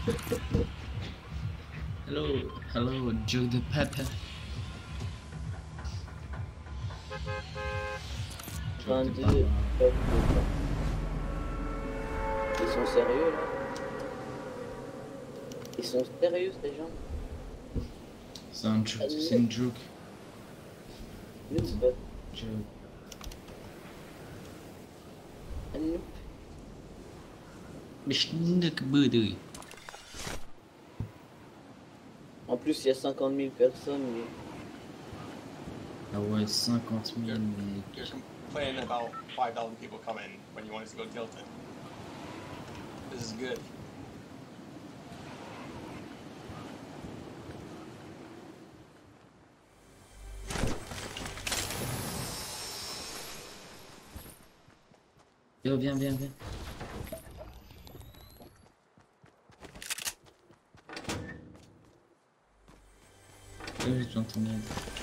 Hello, hello, Joe de Papa. Joe de 22. Papa. Ils sont sérieux là? Ils sont sérieux ces gens? C'est un joke, c'est une joke. Noob. Joke. Un noob. Mais je n'ai que beuh. En plus, il y a 50 000 personnes. Mais... Ah ouais, 50 000 mec. You're complaining about 5,000 people coming when you want us to go tilted. This is good. Yo, viens, viens, viens. J'ai besoin de ton aide.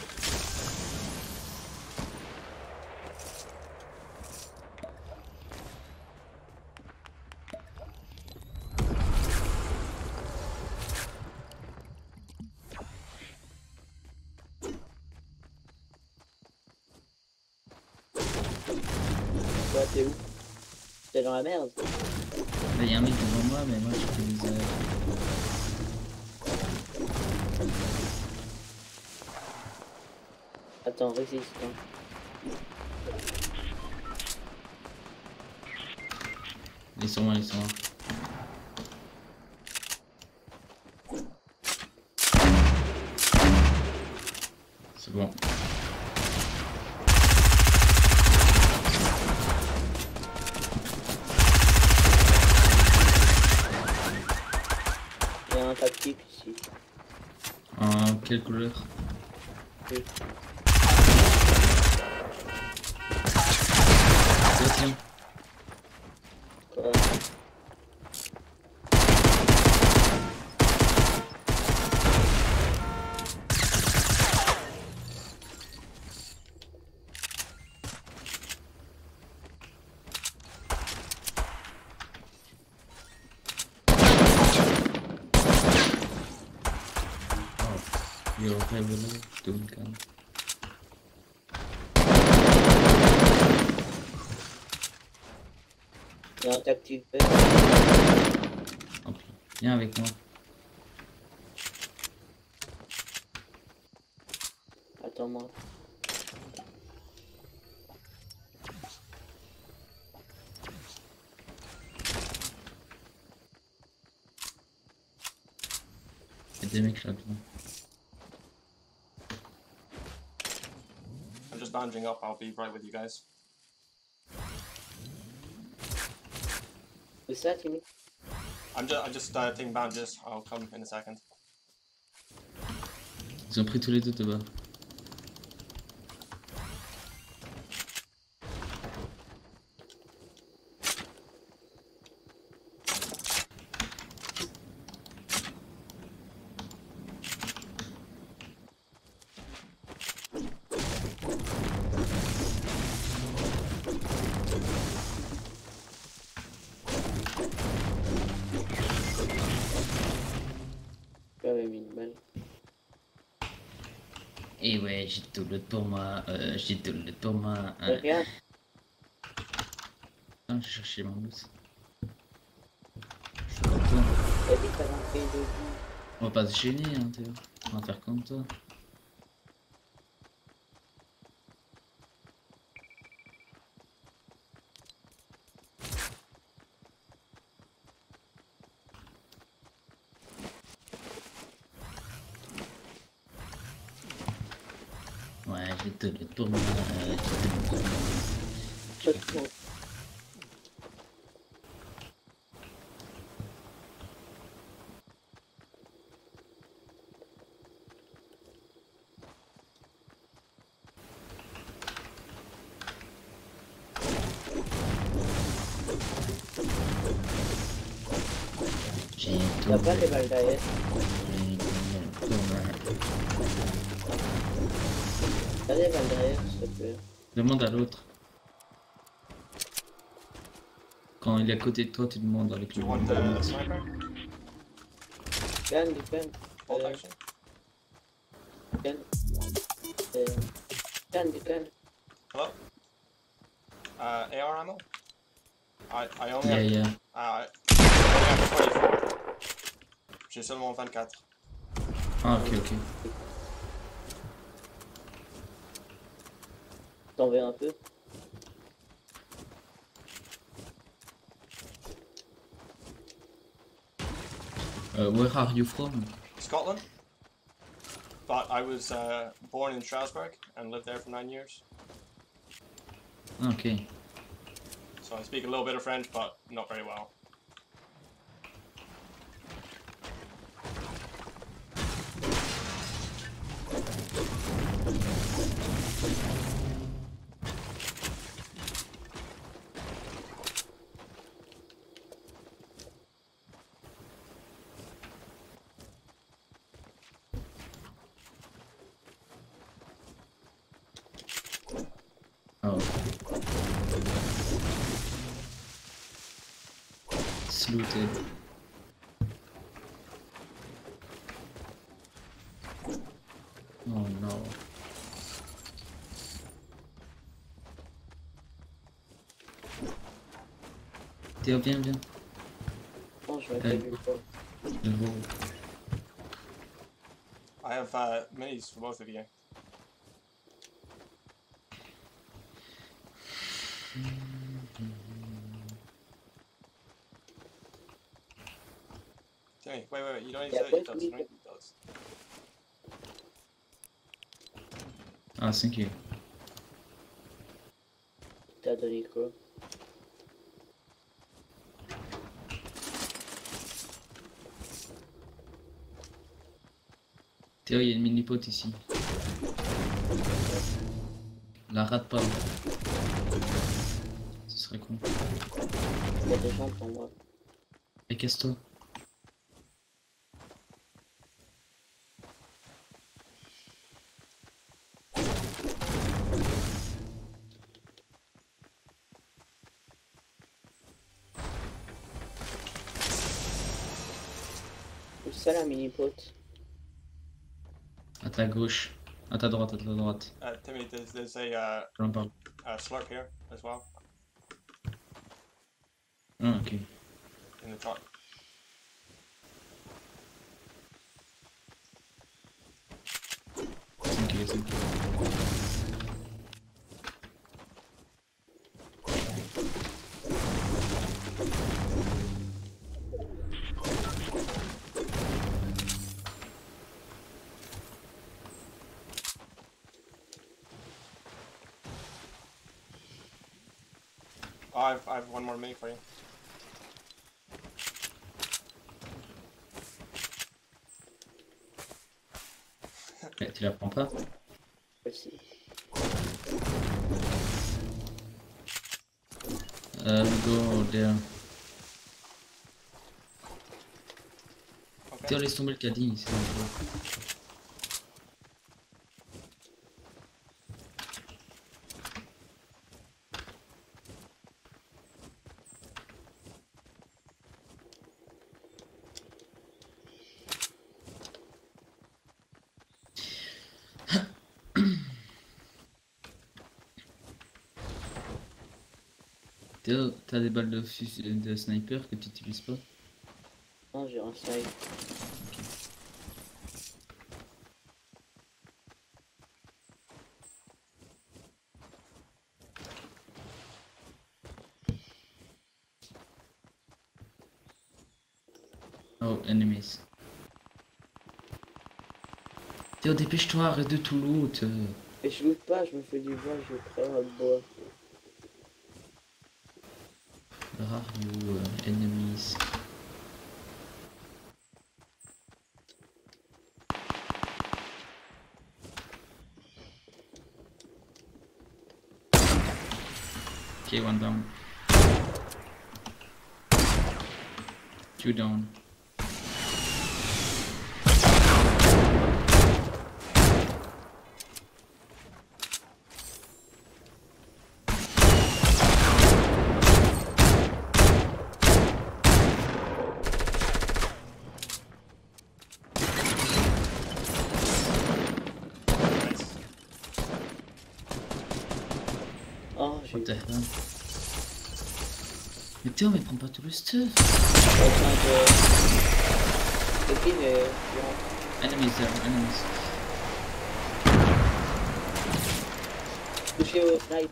Toi, t'es où? T'es dans la merde? Là, y a un mec devant moi, mais moi je fais des ailes. Attends, résiste. Hein. Ils sont là, ils sont là. C'est bon. Il y a un tactique ici. En quelle couleur? Oui. Tiens. Quoi? Yo, révélé, Duncan. Il y a un tactique B. Ok, viens avec moi. Attends-moi. Il y a des mecs là-dedans. I'm just bandaging up. I'll be right with you guys. Où ça, Timmy? I'm just taking bandages. I'll come in a second. Ils ont pris tous les deux de bas. J'avais mis une balle. Et ouais, j'ai tout le pour moi. J'ai tout le pour moi. Regarde. Putain, j'ai cherché mon loot. Je suis content. Il y a des calendriers de vie. On va pas se gêner, hein, Théo. On va faire comme toi. Ouais, j'ai tout le pour moi. J'ai tout le pour moi. Pas trop. J'ai tout T'as le pas des balles derrière? pour moi. T'as des balles derrière, s'il te plaît. Demande à l'autre. Quand il est à côté de toi, tu demandes avec Do le you want the sniper? Gun. Bolt action. Gun. Gun. Hello? AR ammo? I only Yeah, have... yeah. I only have 24. J'ai seulement 24. Ah, ok, ok. T'en veux un peu? Where are you from? Scotland? But I was born in Strasbourg and lived there for 9 years. Ok. So I speak a little bit of French, but not very well. Oh. It's looted. Oh no. Théo, viens. Non, je m'appelle Allez. pas. Le beau. I have minis for both of you. Timmy, wait, you don't need Yeah, to eat wait, those, you don't need to eat those. Ah, thank you. T'as donné quoi? Théo, il y a une mini-pote ici. La rate pas. Ce serait con. Il y a des gens pour moi. Et casse-toi. Où ça la mini-pote? À ta gauche. À ta droite. Timmy, there's a J'en parle. slurp here as well Ah, ok. in the truck. Thank you. Oh, I have one more mini for you. Mais tu la prends pas? Aussi. Go there. Okay. Théo, laisse tomber le caddie, c'est dangereux. Théo, t'as des balles de sniper que tu utilises pas? Non, j'ai un snipe. Oh, enemies. Théo, dépêche-toi, arrête de tout loot. Et je loot pas, je me fais du bois, je prends un bois. Where are you, enemies? Okay, one down. Two down. suis. What the hell? Mais Théo, mais prends pas tout le stuff. En train de. Le pin est. Enemies there, enemies. Touché au snipe.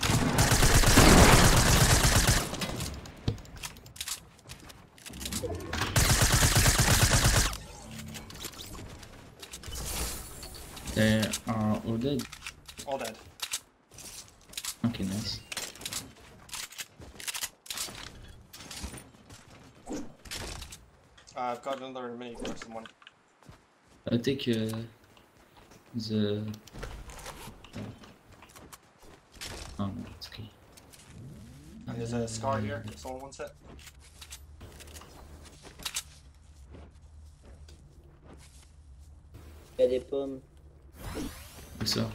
They are all dead. All dead. Okay, nice. I've got another mini for someone. I'll take the... Oh no, it's okay. And there's a scar here if someone wants it. Il y a des pommes. Où ça?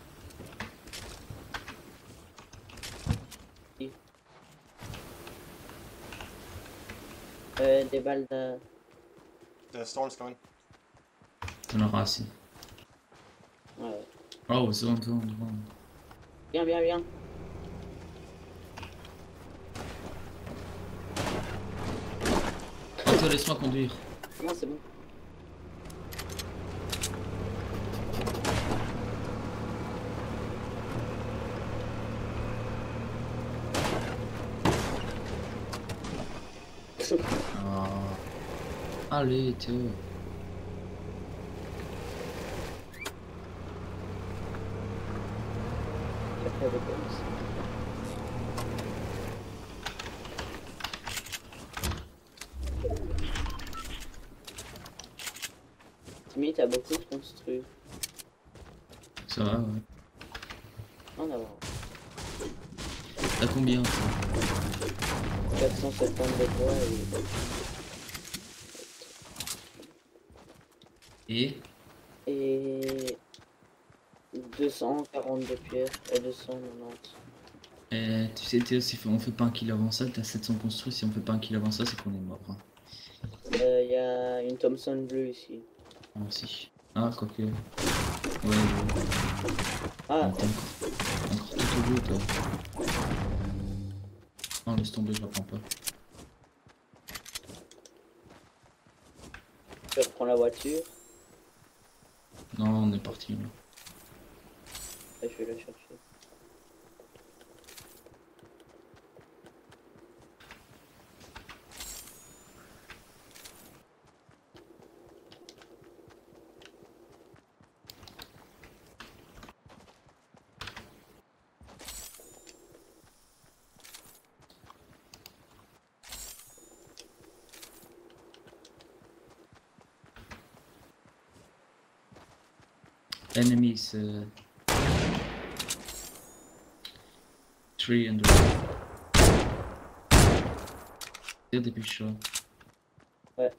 Des balles de. The storm's coming. On aura assez. Ouais. Oh, zone, zone, zone. Viens, viens, viens. Oh, toi, laisse-moi conduire. Non, c'est bon. Oh. Allez, Théo. Après, des pommes. Timmy, t'as beaucoup de construits. Ça va, ouais. Non, d'abord. T'as combien, toi? 470 de bois Et et 240 de pierre et 290. tu sais, Théo, si on fait pas un kill avant ça, t'as 700 construits. Si on fait pas un kill avant ça, c'est qu'on est mort. Hein. Il y a une Thompson bleue ici. Moi aussi. Ah, quoique. Ouais, ouais. Ah, T'as encore tout au bout, toi. Non, laisse tomber, je la prends pas. je reprends la voiture Non, on est parti là. et je vais la chercher. Enemies 300. Tire dépêche-toi. Ouais.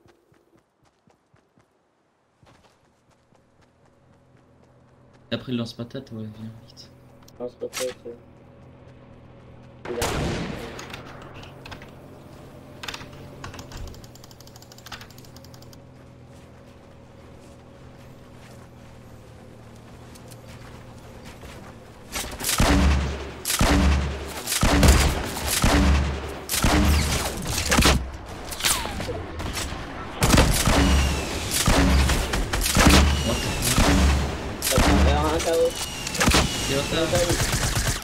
T'as pris le lance-patate? Ouais, viens vite. Non, c'est pas ça. Il a- Ça prend un KO. Tire ça.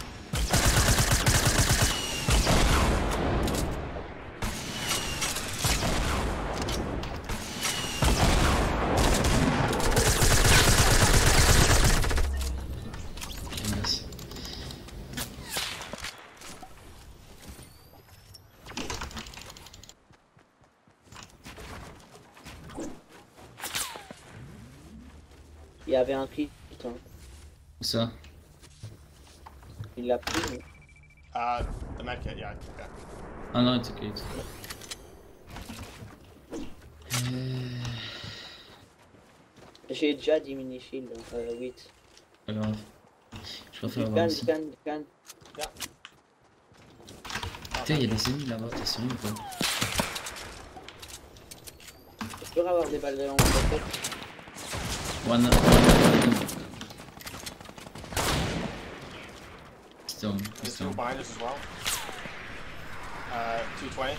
Nice. Il y avait un crit, putain. Où ça? Il l'a pris. Mais... The medkit, yeah, I took that. Ah non, it's okay. It's okay. J'ai déjà 10 mini-shields, 8. Pas grave. Je préfère Du avoir can, aussi. du can, du can. Putain, y'a des ennemis là-bas, t'es sérieux ou pas? Je peux avoir des balles de lampe peut-être. One. Still, There's still. two behind us as well. 220.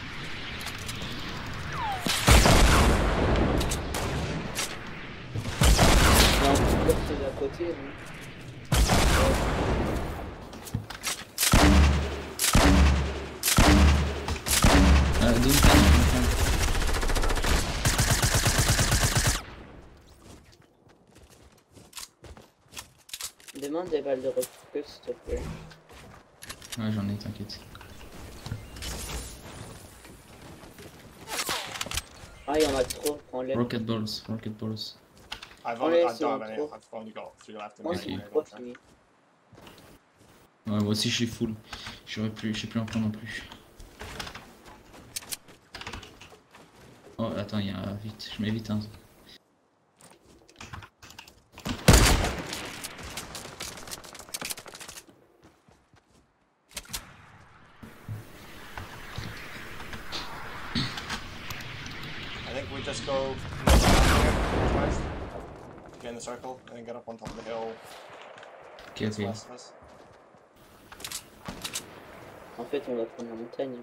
Non, c'est à côté, lui. Don't tank. Demande des balles de recul, s'il te plaît. Ouais, j'en ai, t'inquiète. Ah, il y en a trop, prends-les. Rocket balls, rocket balls. I've Oh, yeah, I don't have any. so- I've only got 3 left in Moi, my c'est inventory. trop fini. Ouais, moi aussi je suis full. Je sais plus en prendre non plus. Oh, attends, il y a vite, je mets vite un. I think we just go down here, west, get in the circle, and then get up on top of the hill. Ok, ok. West of us. En fait, on va prendre la montagne.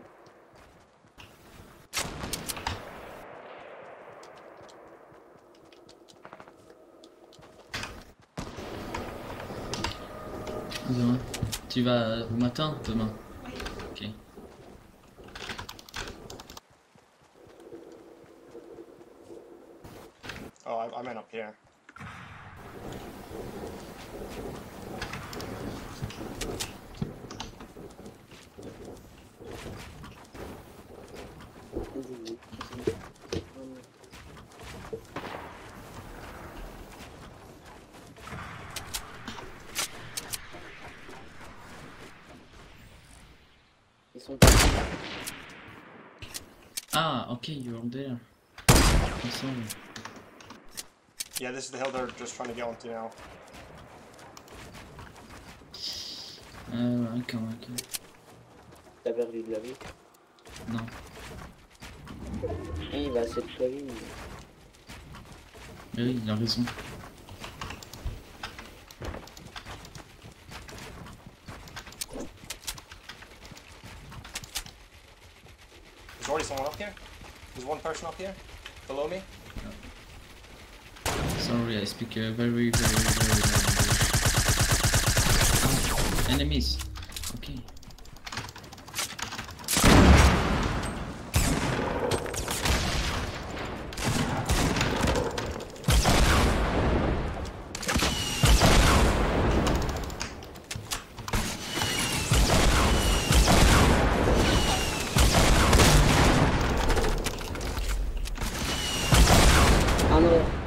Demain. Tu vas au matin demain? Ok. Oh, I meant up here. Ils sont partis. Ah, ok, you're there. I'm sorry. Yeah, this is the hill they're just trying to get onto now. Ok. T'as perdu de la vie. Non. Et il va à cette colline. Mais oui, il a raison. There's already someone up here. There's one person up here, below me. Sorry, I speak very English. Ah, enemies. Okay. Ah non.